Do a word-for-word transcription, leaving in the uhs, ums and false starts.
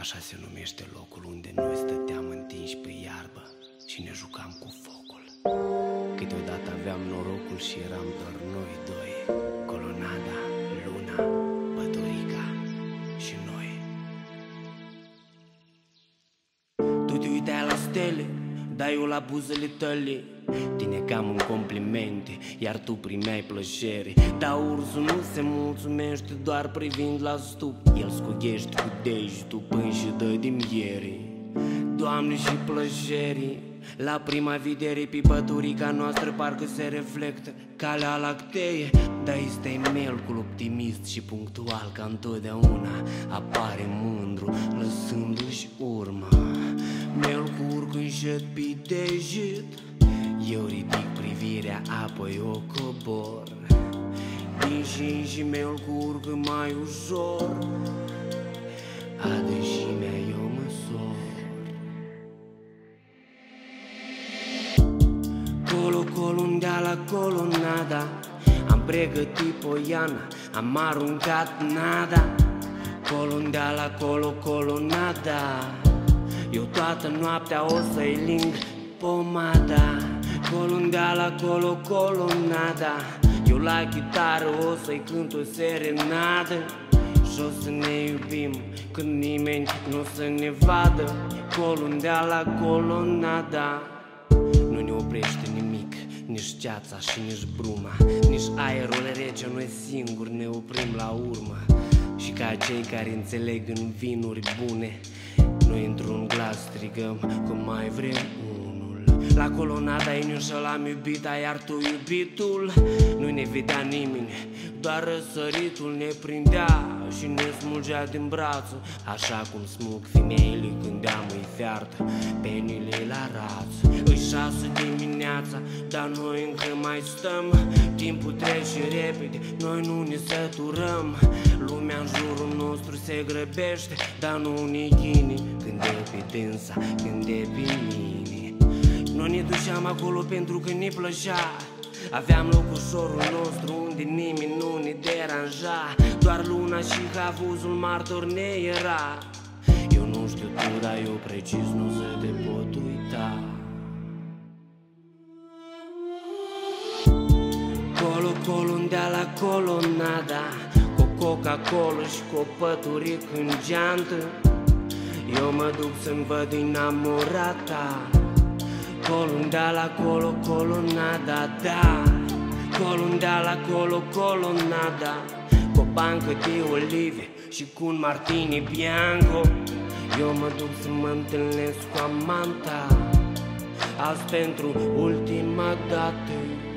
Așa se numește locul unde noi stăteam întinși pe iarbă și ne jucam cu focul. Câteodată aveam norocul și eram doar noi doi, colonada, luna, pădurica și noi. Tu te uitai la stele, dar eu la buzele tale te negam în complimente, iar tu primeai plăcere. Dar ursul nu se mulțumește doar privind la stup, el scughește cu degetul până și dă din miere. Doamne, și plăcerii la prima vedere pe pădurica noastră parcă se reflectă calea lactee. Dar este melcul optimist și punctual ca întotdeauna apare mândru lăsându-și urma. Melcul urcă încet pe deget, eu ridic privirea, apoi o cobor. Din și și melcul urcă mai ușor, adâncimea eu măsor. Colo, colundea la colonada, am pregătit poiana, am aruncat nada. Colundea la colo, colonada, eu toată noaptea o să-i ling pomada. Colundea la colo, colonada, eu la chitară o să-i cânt o serenadă. Și o să ne iubim când nimeni nu o să ne vadă. Colundea la colonada, nu ne oprește nimic, nici ceața și nici bruma, nici aerul rece, noi singuri ne oprim la urmă. Și ca cei care înțeleg în vinuri bune, noi într-un glas strigăm că mai vrem unul. La colonada eu și l-am iubit, iar tu iubitul. Nu ne vedea nimeni, doar răsăritul ne prindea și ne smulgea din brațul, așa cum smulg femeile când amă-i fiartă penile la rață. Îi șase dimineața, dar noi încă mai stăm. Timpul trece repede, noi nu ne săturăm. Lumea în jurul nostru se grăbește, dar nu ne ghini când e pe dânsa, când e pe mine. Noi ne duceam acolo pentru că ne plăcea, aveam locușorul nostru unde nimeni nu ne deranja. Doar luna și havuzul martor ne era. Eu nu știu tu, dar eu precis nu se te pot uita. Colo, colundea la colonada, cu Coca-Cola și cu o păturică în geantă, eu mă duc să-mi văd inamorata. Colundea la colo, colonada, da. Colundea la colo, colonada, cu o bancă de olive și cu un martini bianco. Eu mă duc să mă întâlnesc cu amanta, azi pentru ultima dată.